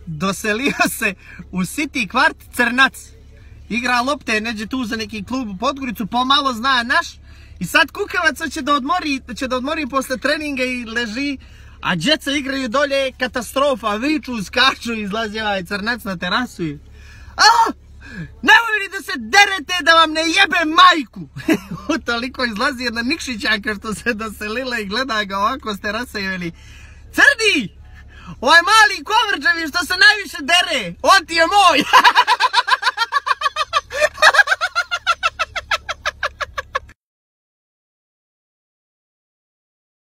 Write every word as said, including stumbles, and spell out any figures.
doselio se u City kvart Crnac. Igra lopte, neđe tu za neki klub u Podgoricu, pomalo zna naš. I sad Kukavac će da odmori, će da odmori posle treninga i leži, a djeca igraju dolje, katastrofa, viču, skaču, izlazi ovaj Crnac na terasu i... A! Nemoj li da se derete da vam ne jebe majku! Toliko izlazi jedna Nikšićanka što se doselila i gleda ga ovako s terase i veli: Crni! Ovaj mali kovrđavi što se najviše dere, on ti je moj!